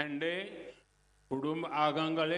एंडे कुडुम आगंगले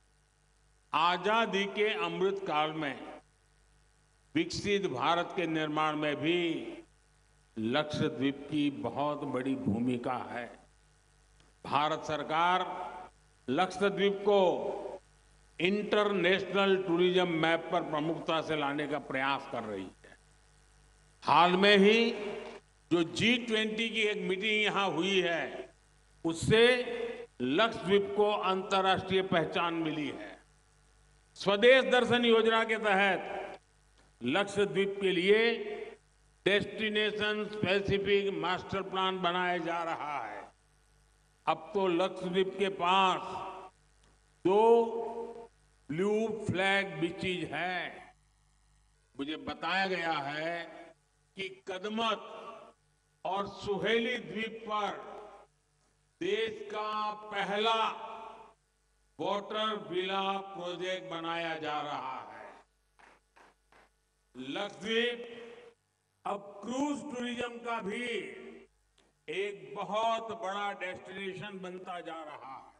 आजादी के अमृत काल में विकसित भारत के निर्माण में भी लक्षद्वीप की बहुत बड़ी भूमिका है। भारत सरकार लक्षद्वीप को इंटरनेशनल टूरिज्म मैप पर प्रमुखता से लाने का प्रयास कर रही है। हाल में ही जो G20 की एक मीटिंग यहां हुई है, उससे लक्षद्वीप को अंतर्राष्ट्रीय पहचान मिली है। स्वदेश दर्शन योजना के तहत लक्षद्वीप के लिए डेस्टिनेशन स्पेसिफिक मास्टर प्लान बनाया जा रहा है। अब तो लक्षद्वीप के पास 2 ब्लू फ्लैग बीचेज है। मुझे बताया गया है कि कदमत और सुहेली द्वीप पर देश का पहला वाटर विला प्रोजेक्ट बनाया जा रहा है। लक्षद्वीप अब क्रूज टूरिज्म का भी एक बहुत बड़ा डेस्टिनेशन बनता जा रहा है।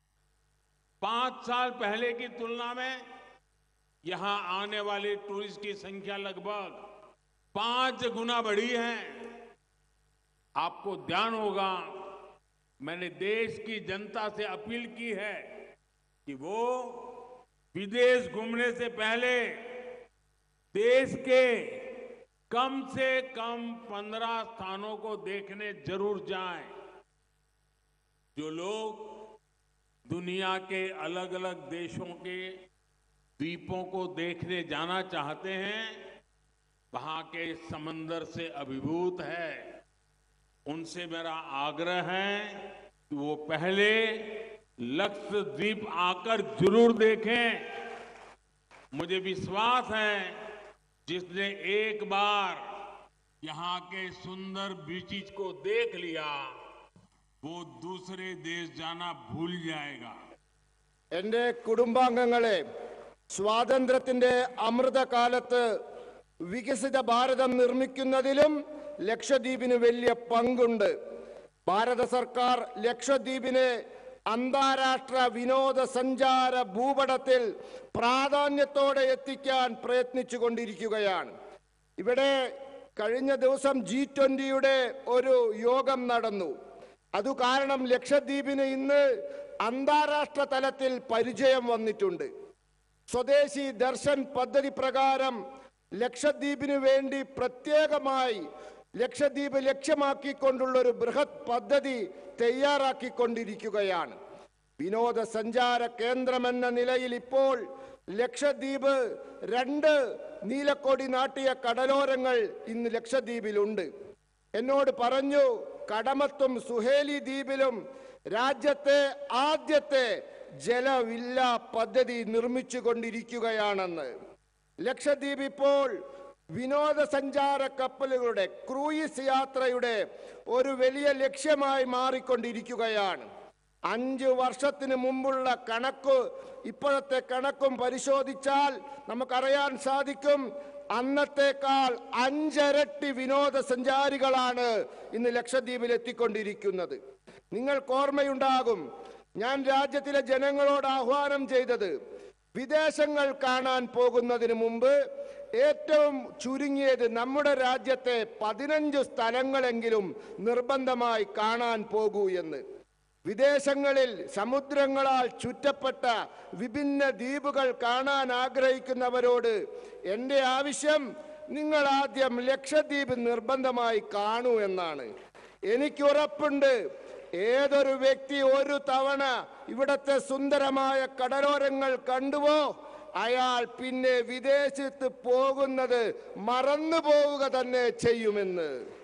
5 साल पहले की तुलना में यहां आने वाले टूरिस्ट की संख्या लगभग 5 गुना बढ़ी है। आपको ध्यान होगा, मैंने देश की जनता से अपील की है कि वो विदेश घूमने से पहले देश के कम से कम 15 स्थानों को देखने जरूर जाएं। जो लोग दुनिया के अलग अलग देशों के द्वीपों को देखने जाना चाहते हैं, वहां के समंदर से अभिभूत है, उनसे मेरा आग्रह है कि वो पहले लक्षद्वीप आकर जरूर देखें। मुझे विश्वास है, जिसने एक बार यहां के सुंदर बीचेज को देख लिया, वो दूसरे देश जाना भूल जाएगा। എന്റെ കുടുംബാംഗങ്ങളെ, സ്വാതന്ത്ര്യത്തിന്റെ അമൃതകാലത്ത് വികസിത ഭാരതം നിർമ്മിക്കുന്നതിലും ലക്ഷദ്വീപിന് വലിയ പങ്കുണ്ട്. ഭാരത സർക്കാർ ലക്ഷദ്വീപിനെ അന്താരാഷ്ട്ര വിനോദസഞ്ചാര ഭൂപടത്തിൽ പ്രാധാന്യത്തോടെ എത്തിക്കാൻ പ്രയത്നിച്ചുകൊണ്ടിരിക്കുകയാണ്. ഇവിടെ കഴിഞ്ഞ ദിവസം G20യുടെ ഒരു യോഗം നടന്നു. അതു കാരണം ലക്ഷദ്വീപിന് ഇന്ന് അന്താരാഷ്ട്ര തലത്തിൽ പരിചയം വന്നിട്ടുണ്ട്. സ്വദേശി ദർശൻ പദ്ധതി പ്രകാരം ലക്ഷദ്വീപിന് വേണ്ടി പ്രത്യേകമായി ലക്ഷദ്വീപ് ലക്ഷ്യമാക്കിക്കൊണ്ടുള്ള ഒരു ബൃഹത് പദ്ധതി തയ്യാറാക്കിക്കൊണ്ടിരിക്കുകയാണ്. വിനോദസഞ്ചാര കേന്ദ്രമെന്ന നിലയിൽ ഇപ്പോൾ ലക്ഷദ്വീപ് 2 നീലക്കൊടി നാട്ടിയ കടലോരങ്ങൾ ഇന്ന് ലക്ഷദ്വീപിലുണ്ട്. എന്നോട് പറഞ്ഞു, കടമത്തും സുഹേലി ദ്വീപിലും രാജ്യത്തെ ആദ്യത്തെ ജലവില്ല പദ്ധതി നിർമ്മിച്ചുകൊണ്ടിരിക്കുകയാണെന്ന്. ലക്ഷദ്വീപ് ഇപ്പോൾ വിനോദസഞ്ചാര കപ്പലുകളുടെ ക്രൂയിസ് യാത്രയുടെ ഒരു വലിയ ലക്ഷ്യമായി മാറിക്കൊണ്ടിരിക്കുകയാണ്. 5 വർഷത്തിന് മുമ്പുള്ള കണക്ക് ഇപ്പോഴത്തെ കണക്കും പരിശോധിച്ചാൽ നമുക്കറിയാൻ സാധിക്കും, അന്നത്തേക്കാൾ 5 ഇരട്ടി വിനോദസഞ്ചാരികളാണ് ഇന്ന് ലക്ഷദ്വീപിൽ എത്തിക്കൊണ്ടിരിക്കുന്നത്. നിങ്ങൾക്ക് ഓർമ്മയുണ്ടാകും, ഞാൻ രാജ്യത്തിലെ ജനങ്ങളോട് ആഹ്വാനം ചെയ്തത്, വിദേശങ്ങൾ കാണാൻ പോകുന്നതിന് മുമ്പ് ഏറ്റവും ചുരുങ്ങിയത് നമ്മുടെ രാജ്യത്തെ 15 സ്ഥലങ്ങളെങ്കിലും നിർബന്ധമായി കാണാൻ പോകൂ എന്ന്. വിദേശങ്ങളിൽ സമുദ്രങ്ങളാൽ ചുറ്റപ്പെട്ട വിഭിന്ന ദ്വീപുകൾ കാണാൻ ആഗ്രഹിക്കുന്നവരോട് എൻ്റെ ആവശ്യം, നിങ്ങൾ ആദ്യം ലക്ഷദ്വീപ് നിർബന്ധമായി കാണൂ എന്നാണ്. എനിക്ക് ഉറപ്പുണ്ട്, ഏതൊരു വ്യക്തി ഒരു തവണ ഇവിടത്തെ സുന്ദരമായ കടലോരങ്ങൾ കണ്ടുവോ, അയാൾ പിന്നെ വിദേശത്ത് പോകുന്നത് മറന്നു പോവുക തന്നെ ചെയ്യുമെന്ന്.